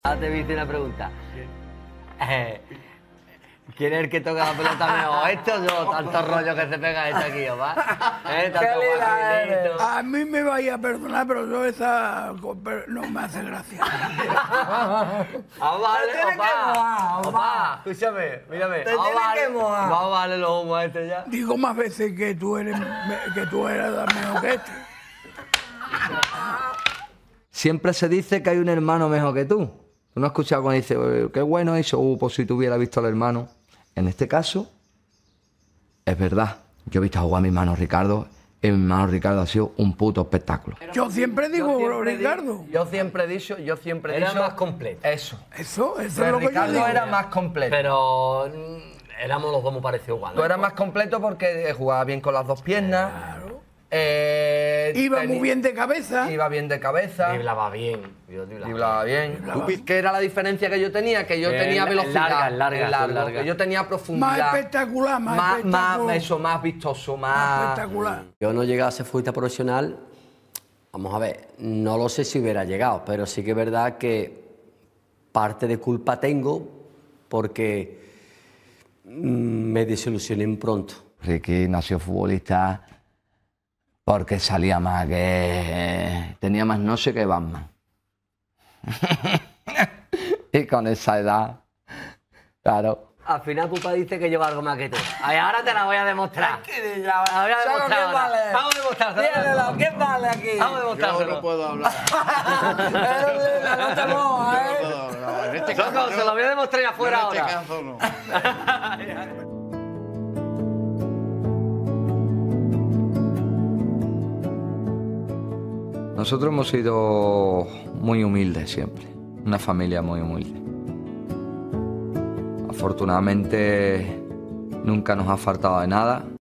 Ahora te hice una pregunta. ¿Quién es el que toca la pelota mejor? ¿Esto o yo? Tanto rollo que se pega este aquí, ¿va? Tanto Joaquinito. A mí me vaya a perdonar, pero yo esa no me hace gracia. Vamos a darle, opa, escúchame, mírame. Vamos a darle los humos a este ya. Digo más veces que tú eras mejor que este. Siempre se dice que hay un hermano mejor que tú. ¿Tú no has escuchado cuando dice, qué bueno eso? Pues si tú hubieras visto al hermano. En este caso, es verdad. Yo he visto jugar a mi hermano Ricardo y mi hermano Ricardo ha sido un puto espectáculo. Yo siempre digo Ricardo. Yo siempre he dicho... Era más completo. Eso es lo que yo Ricardo digo. era más completo. Pero éramos los dos muy parecidos igual. Tú eras más completo porque jugaba bien con las dos piernas. Claro. Iba muy bien de cabeza. Iba bien de cabeza. Driblaba bien. Driblaba bien. ¿Qué era la diferencia que yo tenía? Que yo tenía velocidad. Larga. Que yo tenía profundidad. Más espectacular, más vistoso, más espectacular. Yo no llegué a ser futbolista profesional. Vamos a ver, no lo sé si hubiera llegado, pero sí que es verdad que parte de culpa tengo porque me desilusioné pronto. Ricky nació futbolista porque salía más que... tenía más no sé que Batman. Y con esa edad, claro. Al final Pupa dice que lleva algo más que tú. Ay, ahora te la voy a demostrar. La voy a demostrar ahora. Vamos a demostrarlo. ¿Qué vale aquí? Vamos a demostrarlo. Yo no puedo hablar. No te mojas, Loco, se lo voy a demostrar ya afuera En este ahora. caso no. Nosotros hemos sido muy humildes siempre, una familia muy humilde. Afortunadamente nunca nos ha faltado de nada.